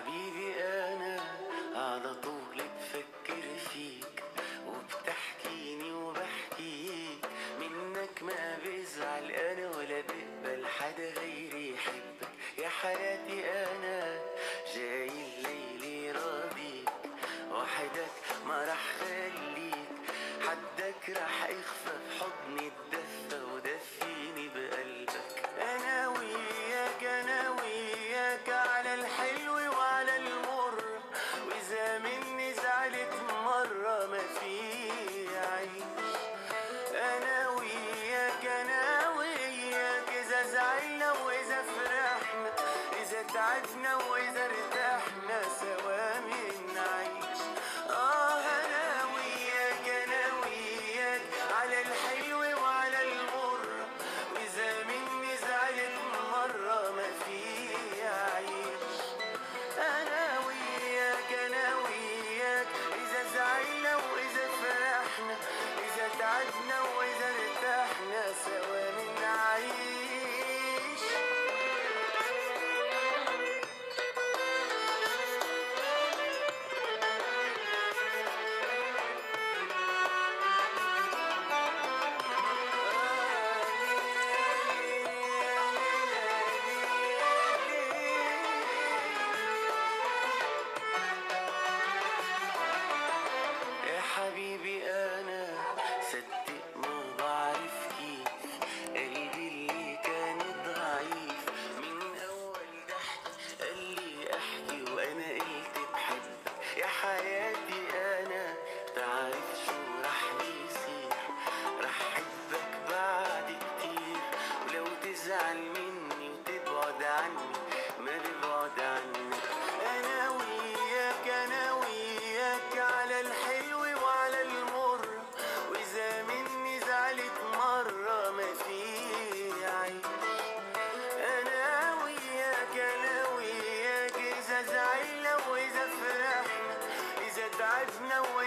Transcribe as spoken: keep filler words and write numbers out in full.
حبيبي أنا على طول بفكر فيك، وبتحكيني وبحكيك، منك ما بزعل أنا ولا بقبل حدا غيري يحبك. يا حياتي أنا جاي الليلة راضيك، وحدك ما رح خليك، حدك رح اخفى بحضني الدفى ودفيني بقلبك. أنا وياك أنا وياك على الحلو وعلى المر، وإذا مني زعلت مرة ما في عيش. أنا وياك أنا وياك، إذا زعلنا وإذا فرحنا، إذا تعبنا وإذا ارتحنا سوا منعيش. آه أنا وياك أنا وياك على الحلو وعلى المر، وإذا مني زعلت مرة ما في عيش. أنا وياك أنا وياك، إذا زعلنا وإذا فرحنا، إذا تعبنا وإذا ارتحنا سوا منعيش. يا حبيبي أنا صدق ما بعرف كيف، قلبي اللي كان ضعيف من أول ضحكة قال لي أحكي وأنا قلت بحبك. يا حياتي أنا بتعرف شو رح بيصير، رح حبك بعد كتير، ولو تزعل مني وتبعد عني ما ببعد عنك. أنا وياك أنا وياك على الحلو وعلى المر، وإذا مني زعلت مرة ما في عيش. أنا وياك أنا وياك، إذا زعلنا وإذا فرحنا، إذا تعبنا